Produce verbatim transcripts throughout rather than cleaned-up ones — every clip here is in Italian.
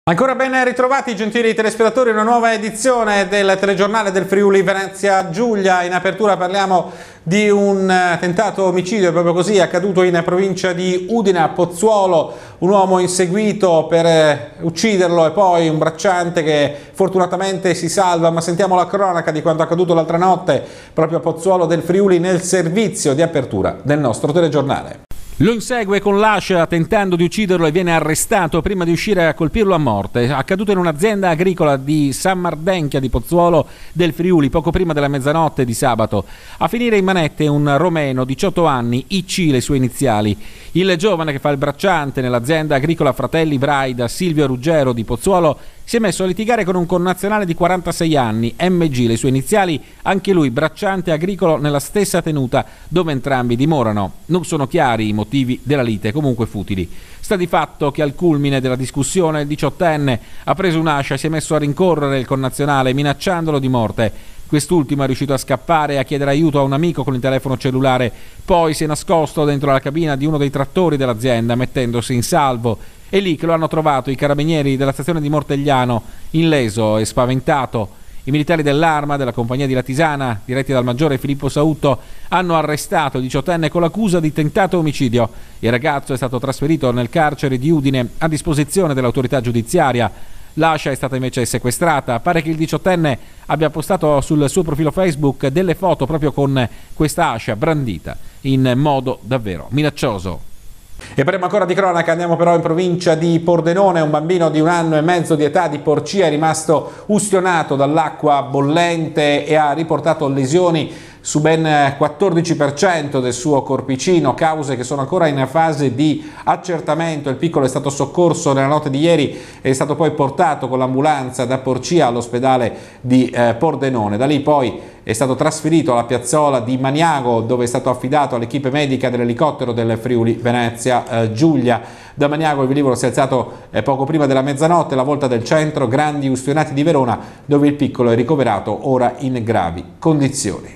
Ancora ben ritrovati gentili telespettatori, una nuova edizione del telegiornale del Friuli Venezia Giulia. In apertura parliamo di un tentato omicidio, proprio così, accaduto in provincia di Udine, a Pozzuolo, un uomo inseguito per ucciderlo e poi un bracciante che fortunatamente si salva. Ma sentiamo la cronaca di quanto accaduto l'altra notte proprio a Pozzuolo del Friuli nel servizio di apertura del nostro telegiornale. Lo insegue con l'ascia tentando di ucciderlo e viene arrestato prima di uscire a colpirlo a morte. Accaduto in un'azienda agricola di San Mardenchia di Pozzuolo del Friuli poco prima della mezzanotte di sabato. A finire in manette un romeno, diciotto anni, I C le sue iniziali. Il giovane che fa il bracciante nell'azienda agricola Fratelli Braida, Silvio Ruggero di Pozzuolo, si è messo a litigare con un connazionale di quarantasei anni, M G le sue iniziali, anche lui bracciante agricolo nella stessa tenuta dove entrambi dimorano. Non sono chiari i motivi della lite, comunque futili. Sta di fatto che al culmine della discussione il diciottenne ha preso un'ascia e si è messo a rincorrere il connazionale minacciandolo di morte. Quest'ultimo è riuscito a scappare e a chiedere aiuto a un amico con il telefono cellulare, poi si è nascosto dentro la cabina di uno dei trattori dell'azienda mettendosi in salvo. È lì che lo hanno trovato i carabinieri della stazione di Mortegliano, illeso e spaventato. I militari dell'Arma, della compagnia di Latisana, diretti dal maggiore Filippo Sauto, hanno arrestato il diciottenne con l'accusa di tentato omicidio. Il ragazzo è stato trasferito nel carcere di Udine a disposizione dell'autorità giudiziaria. L'ascia è stata invece sequestrata. Pare che il diciottenne abbia postato sul suo profilo Facebook delle foto proprio con questa ascia brandita in modo davvero minaccioso. E parliamo ancora di cronaca, andiamo però in provincia di Pordenone. Un bambino di un anno e mezzo di età di Porcia è rimasto ustionato dall'acqua bollente e ha riportato lesioni su ben quattordici per cento del suo corpicino, cause che sono ancora in fase di accertamento. Il piccolo è stato soccorso nella notte di ieri e è stato poi portato con l'ambulanza da Porcia all'ospedale di eh, Pordenone. Da lì poi è stato trasferito alla piazzola di Maniago, dove è stato affidato all'equipe medica dell'elicottero del Friuli Venezia eh, Giulia. Da Maniago il velivolo si è alzato eh, poco prima della mezzanotte alla volta del centro Grandi Ustionati di Verona, dove il piccolo è ricoverato ora in gravi condizioni.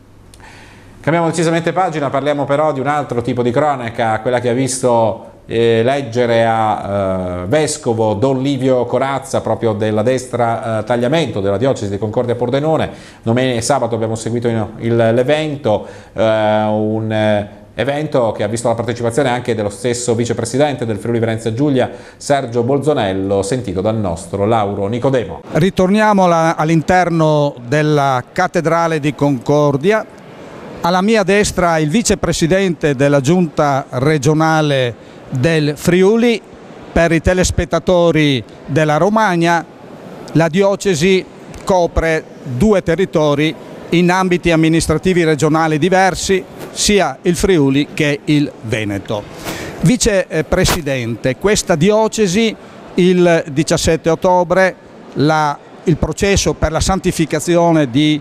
Cambiamo decisamente pagina, parliamo però di un altro tipo di cronaca, quella che ha visto eh, leggere a eh, vescovo Don Livio Corazza, proprio della destra eh, tagliamento della diocesi di Concordia Pordenone. Domenica e sabato abbiamo seguito l'evento, eh, un eh, evento che ha visto la partecipazione anche dello stesso vicepresidente del Friuli Venezia Giulia, Sergio Bolzonello, sentito dal nostro Lauro Nicodemo. Ritorniamo all'interno della cattedrale di Concordia. Alla mia destra il vicepresidente della giunta regionale del Friuli. Per i telespettatori della Romagna, la diocesi copre due territori in ambiti amministrativi regionali diversi, sia il Friuli che il Veneto. Vicepresidente, questa diocesi il diciassette ottobre la, il processo per la santificazione di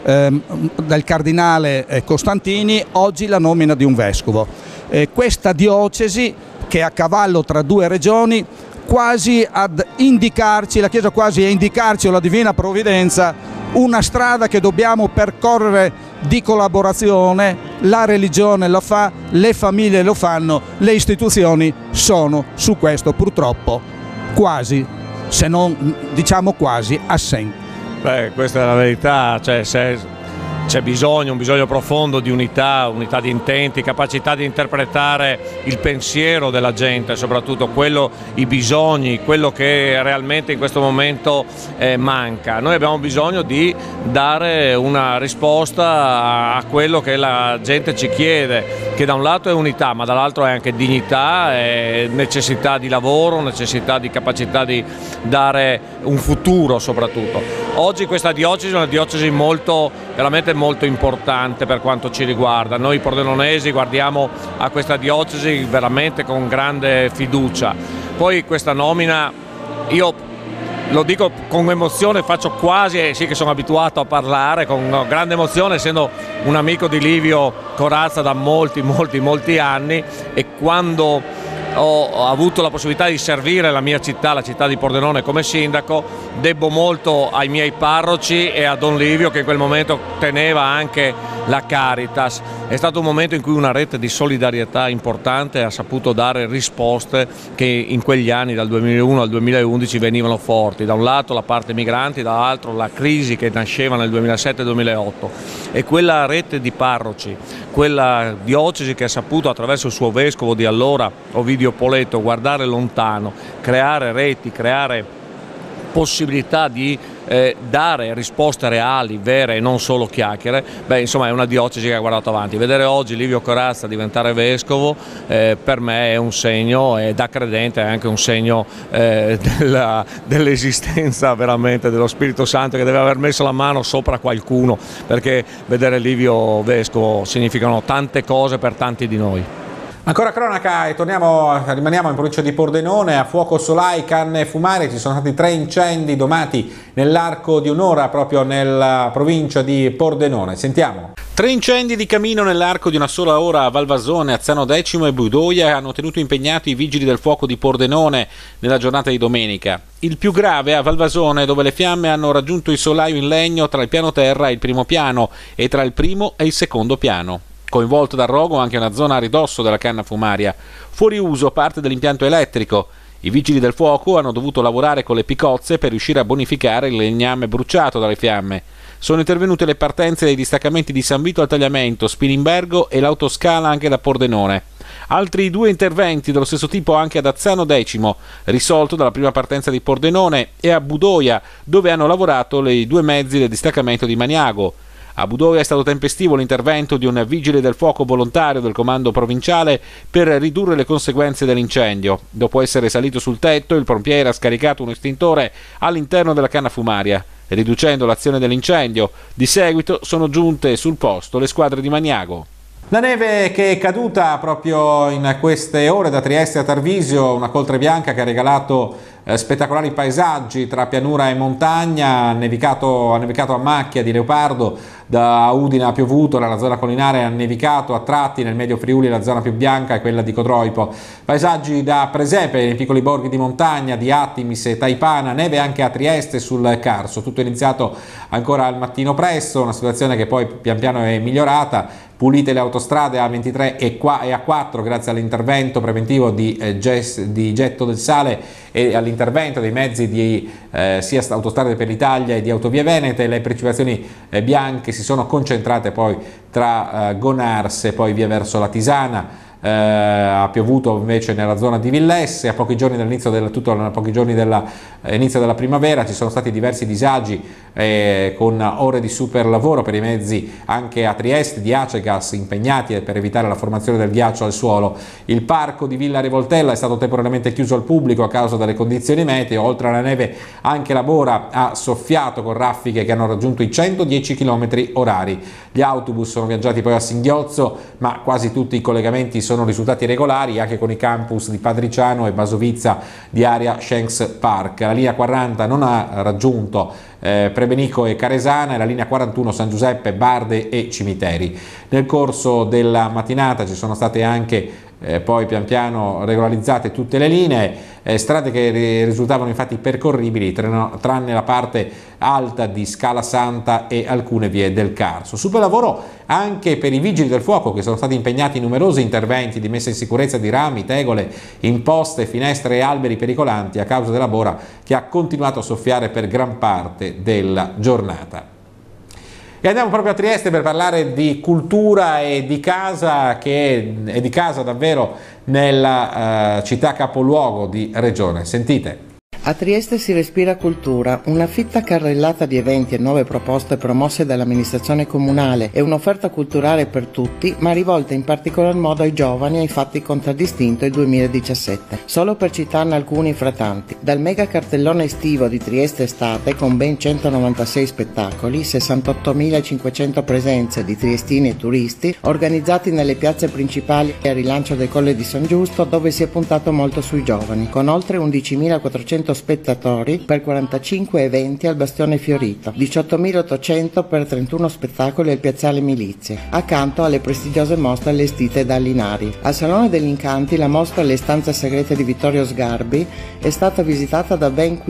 del cardinale Costantini, oggi la nomina di un vescovo. Eh, questa diocesi, che è a cavallo tra due regioni, quasi ad indicarci, la Chiesa quasi a indicarci, o la Divina Provvidenza, una strada che dobbiamo percorrere di collaborazione. La religione lo fa, le famiglie lo fanno, le istituzioni sono su questo purtroppo quasi, se non diciamo quasi, assenti. Beh, questa è la verità, cioè, se c'è bisogno, un bisogno profondo di unità, unità di intenti, capacità di interpretare il pensiero della gente, soprattutto quello, i bisogni, quello che realmente in questo momento eh, manca. Noi abbiamo bisogno di dare una risposta a quello che la gente ci chiede, che da un lato è unità, ma dall'altro è anche dignità, è necessità di lavoro, necessità di capacità di dare un futuro soprattutto. Oggi questa diocesi è una diocesi molto, veramente molto importante per quanto ci riguarda. Noi pordenonesi guardiamo a questa diocesi veramente con grande fiducia. Poi questa nomina, io lo dico con emozione, faccio quasi, eh, sì che sono abituato a parlare con grande emozione, essendo un amico di Livio Corazza da molti, molti, molti anni, e quando ho avuto la possibilità di servire la mia città, la città di Pordenone, come sindaco, debbo molto ai miei parroci e a Don Livio, che in quel momento teneva anche la Caritas. È stato un momento in cui una rete di solidarietà importante ha saputo dare risposte che in quegli anni, dal duemilauno al duemilaundici, venivano forti. Da un lato la parte migranti, dall'altro la crisi che nasceva nel duemilasette duemilaotto, e quella rete di parroci, quella diocesi che ha saputo attraverso il suo vescovo di allora, Ovidio Poletto, guardare lontano, creare reti, creare possibilità di eh, dare risposte reali, vere e non solo chiacchiere. Beh, insomma, è una diocesi che ha guardato avanti. Vedere oggi Livio Corazza diventare vescovo eh, per me è un segno, e da credente è anche un segno eh, della, dell'esistenza veramente dello Spirito Santo, che deve aver messo la mano sopra qualcuno, perché vedere Livio vescovo significano tante cose per tanti di noi. Ancora cronaca e torniamo, rimaniamo in provincia di Pordenone. A fuoco solai, canne fumare, ci sono stati tre incendi domati nell'arco di un'ora proprio nella provincia di Pordenone. Sentiamo. Tre incendi di camino nell'arco di una sola ora a Valvasone, Azzano Decimo e Budoia hanno tenuto impegnati i vigili del fuoco di Pordenone nella giornata di domenica. Il più grave a Valvasone, dove le fiamme hanno raggiunto il solaio in legno tra il piano terra e il primo piano e tra il primo e il secondo piano. Coinvolto dal rogo anche una zona a ridosso della canna fumaria. Fuori uso parte dell'impianto elettrico. I vigili del fuoco hanno dovuto lavorare con le picozze per riuscire a bonificare il legname bruciato dalle fiamme. Sono intervenute le partenze dei distaccamenti di San Vito al Tagliamento, Spilimbergo e l'autoscala anche da Pordenone. Altri due interventi dello stesso tipo anche ad Azzano Decimo, risolto dalla prima partenza di Pordenone, e a Budoia, dove hanno lavorato i due mezzi del distaccamento di Maniago. A Budoia è stato tempestivo l'intervento di un vigile del fuoco volontario del comando provinciale per ridurre le conseguenze dell'incendio. Dopo essere salito sul tetto, il pompiere ha scaricato un estintore all'interno della canna fumaria, riducendo l'azione dell'incendio. Di seguito sono giunte sul posto le squadre di Maniago. La neve che è caduta proprio in queste ore da Trieste a Tarvisio, una coltre bianca che ha regalato eh, spettacolari paesaggi tra pianura e montagna, ha nevicato, ha nevicato a macchia di leopardo, da Udine ha piovuto, nella zona collinare ha nevicato a tratti, nel medio Friuli la zona più bianca è quella di Codroipo. Paesaggi da presepe nei piccoli borghi di montagna di Attimis e Taipana, neve anche a Trieste sul Carso. Tutto è iniziato ancora al mattino presto, una situazione che poi pian piano è migliorata. Pulite le autostrade A ventitré e A quattro grazie all'intervento preventivo di, eh, di Getto del Sale e all'intervento dei mezzi di eh, sia Autostrade per l'Italia e di Autovie Venete. Le precipitazioni eh, bianche si sono concentrate poi tra eh, Gonars e poi via verso la Tisana. Eh, ha piovuto invece nella zona di Villesse. A pochi giorni dall'inizio del, tutto, a pochi giorni dell'inizio della primavera ci sono stati diversi disagi eh, con ore di super lavoro per i mezzi anche a Trieste di Acegas impegnati per evitare la formazione del ghiaccio al suolo. Il parco di Villa Rivoltella è stato temporaneamente chiuso al pubblico a causa delle condizioni meteo. Oltre alla neve anche la Bora ha soffiato con raffiche che hanno raggiunto i centodieci chilometri orari. Gli autobus sono viaggiati poi a Singhiozzo, ma quasi tutti i collegamenti sono risultati regolari anche con i campus di Padriciano e Basovizza di area Shanks Park. La linea quaranta non ha raggiunto eh, Prebenico e Caresana, e la linea quarantuno San Giuseppe, Barde e Cimiteri. Nel corso della mattinata ci sono state anche Eh, poi pian piano regolarizzate tutte le linee, eh, strade che risultavano infatti percorribili tranne la parte alta di Scala Santa e alcune vie del Carso. Super lavoro anche per i vigili del fuoco, che sono stati impegnati in numerosi interventi di messa in sicurezza di rami, tegole, imposte, finestre e alberi pericolanti a causa della Bora, che ha continuato a soffiare per gran parte della giornata. E andiamo proprio a Trieste per parlare di cultura e di casa, che è di casa davvero nella uh, città capoluogo di regione. Sentite. A Trieste si respira cultura, una fitta carrellata di eventi e nuove proposte promosse dall'amministrazione comunale e un'offerta culturale per tutti, ma rivolta in particolar modo ai giovani e ai fatti contraddistinto il duemiladiciassette. Solo per citarne alcuni fra tanti: dal mega cartellone estivo di Trieste Estate con ben centonovantasei spettacoli, sessantottomilacinquecento presenze di triestini e turisti, organizzati nelle piazze principali e a rilancio del Colle di San Giusto, dove si è puntato molto sui giovani, con oltre undicimilaquattrocento spettatori per quarantacinque eventi al Bastione Fiorito, diciottomilaottocento per trentuno spettacoli al Piazzale Milizie, accanto alle prestigiose mostre allestite da Linari. Al Salone degli Incanti la mostra Le stanze segrete di Vittorio Sgarbi è stata visitata da ben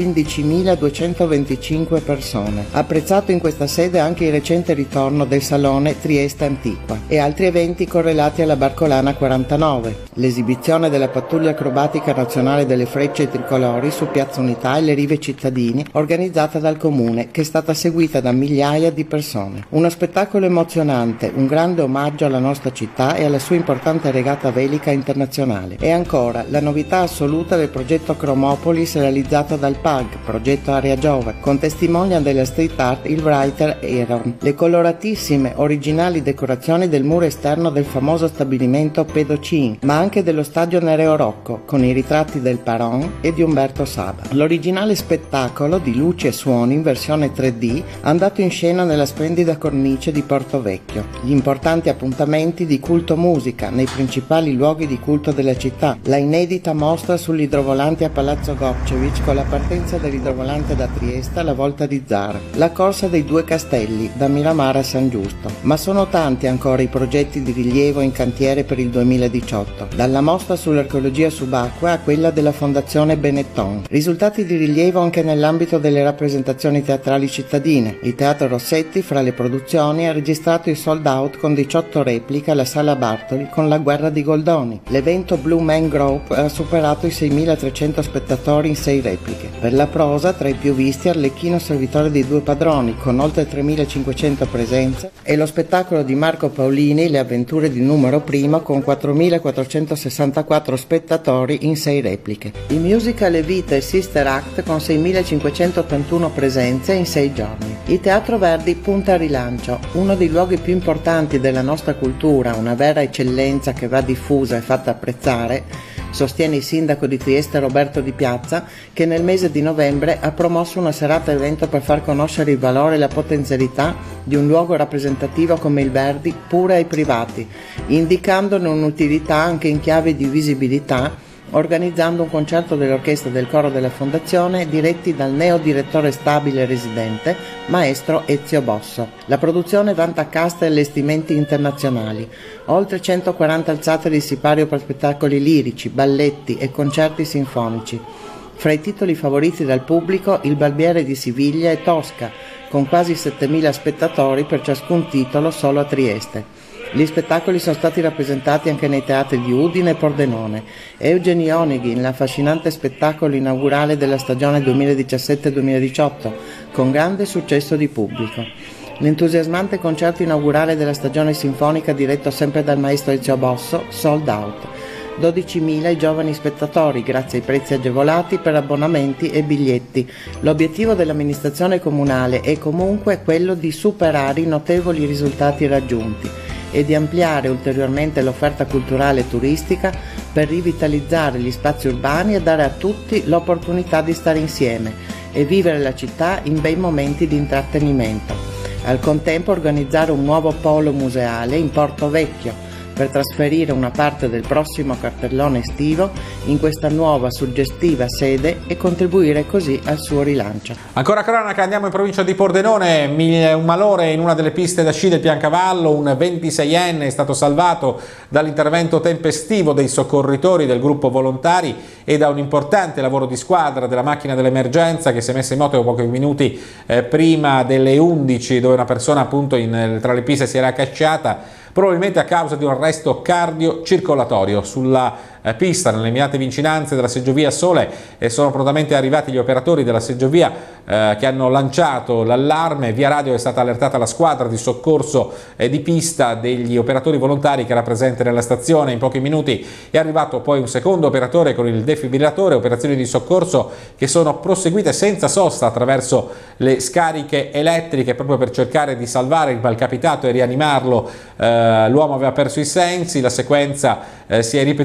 quindicimiladuecentoventicinque persone. Apprezzato in questa sede anche il recente ritorno del Salone Trieste Antiqua e altri eventi correlati alla Barcolana quarantanove, l'esibizione della pattuglia acrobatica nazionale delle frecce tricolori su Piazza Unità e le rive cittadini organizzata dal Comune, che è stata seguita da migliaia di persone. Uno spettacolo emozionante, un grande omaggio alla nostra città e alla sua importante regata velica internazionale. E ancora la novità assoluta del progetto Chromopolis realizzato dal P A G, progetto Area Giova, con testimonial della street art il writer Aaron. Le coloratissime originali decorazioni del muro esterno del famoso stabilimento Pedocin, ma anche dello stadio Nereo Rocco, con i ritratti del Paron e di Umberto Saba. L'originale spettacolo di luci e suoni in versione tre D andato in scena nella splendida cornice di Porto Vecchio. Gli importanti appuntamenti di culto musica nei principali luoghi di culto della città, la inedita mostra sull'idrovolante a Palazzo Gopcevic con la partenza dell'idrovolante da Trieste alla volta di Zara, la corsa dei due castelli da Miramara a San Giusto. Ma sono tanti ancora i progetti di rilievo in cantiere per il duemiladiciotto, dalla mostra sull'archeologia subacquea a quella della Fondazione Benetton. Risultati di rilievo anche nell'ambito delle rappresentazioni teatrali cittadine. Il Teatro Rossetti, fra le produzioni, ha registrato il sold out con diciotto repliche alla Sala Bartoli con La guerra di Goldoni. L'evento Blue Man Group ha superato i seimilatrecento spettatori in sei repliche. Per la prosa, tra i più visti, Arlecchino servitore dei due padroni, con oltre tremilacinquecento presenze, e lo spettacolo di Marco Paolini, Le avventure di Numero Primo, con quattromilaquattrocentosessantaquattro spettatori in sei repliche. Il musical Evita e Sister Act con seimilacinquecentottantuno presenze in sei giorni. Il Teatro Verdi punta al rilancio, uno dei luoghi più importanti della nostra cultura, una vera eccellenza che va diffusa e fatta apprezzare, sostiene il sindaco di Trieste Roberto Di Piazza, che nel mese di novembre ha promosso una serata evento per far conoscere il valore e la potenzialità di un luogo rappresentativo come il Verdi pure ai privati, indicandone un'utilità anche in chiave di visibilità, organizzando un concerto dell'orchestra del coro della Fondazione diretti dal neo direttore stabile residente, maestro Ezio Bosso. La produzione vanta cast e allestimenti internazionali, oltre centoquaranta alzate di sipario per spettacoli lirici, balletti e concerti sinfonici. Fra i titoli favoriti dal pubblico Il Barbiere di Siviglia e Tosca, con quasi settemila spettatori per ciascun titolo solo a Trieste. Gli spettacoli sono stati rappresentati anche nei teatri di Udine e Pordenone. Eugeni Oneghin, l'affascinante spettacolo inaugurale della stagione duemiladiciassette duemiladiciotto, con grande successo di pubblico. L'entusiasmante concerto inaugurale della stagione sinfonica diretto sempre dal maestro Ezio Bosso, sold out. dodicimila i giovani spettatori grazie ai prezzi agevolati per abbonamenti e biglietti. L'obiettivo dell'amministrazione comunale è comunque quello di superare i notevoli risultati raggiunti e di ampliare ulteriormente l'offerta culturale e turistica per rivitalizzare gli spazi urbani e dare a tutti l'opportunità di stare insieme e vivere la città in bei momenti di intrattenimento. Al contempo organizzare un nuovo polo museale in Porto Vecchio per trasferire una parte del prossimo cartellone estivo in questa nuova suggestiva sede e contribuire così al suo rilancio. Ancora cronaca, andiamo in provincia di Pordenone. Un malore in una delle piste da sci del Piancavallo, un ventiseienne è stato salvato dall'intervento tempestivo dei soccorritori del gruppo volontari e da un importante lavoro di squadra della macchina dell'emergenza che si è messa in moto pochi minuti eh, prima delle undici, dove una persona appunto in, tra le piste si era accasciata probabilmente a causa di un arresto cardiocircolatorio. Sulla eh, pista, nelle immediate vicinanze della seggiovia Sole, e sono prontamente arrivati gli operatori della seggiovia eh, che hanno lanciato l'allarme. Via radio è stata allertata la squadra di soccorso eh, di pista degli operatori volontari che era presente nella stazione. In pochi minuti è arrivato poi un secondo operatore con il defibrillatore, operazioni di soccorso che sono proseguite senza sosta attraverso le scariche elettriche proprio per cercare di salvare il malcapitato e rianimarlo. Eh, l'uomo aveva perso i sensi, la sequenza eh, si è ripetuta per tre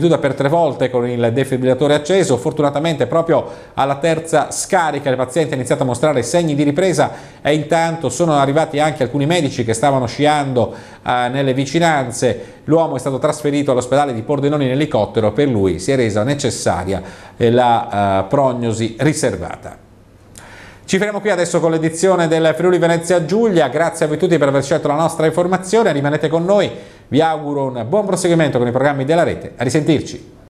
tre volte con il defibrillatore acceso. Fortunatamente proprio alla terza scarica il paziente ha iniziato a mostrare segni di ripresa e intanto sono arrivati anche alcuni medici che stavano sciando eh, nelle vicinanze. L'uomo è stato trasferito all'ospedale di Pordenone in elicottero, per lui si è resa necessaria eh, la eh, prognosi riservata. Ci fermiamo qui adesso con l'edizione del Friuli Venezia Giulia. Grazie a voi tutti per aver scelto la nostra informazione, rimanete con noi, vi auguro un buon proseguimento con i programmi della rete, a risentirci.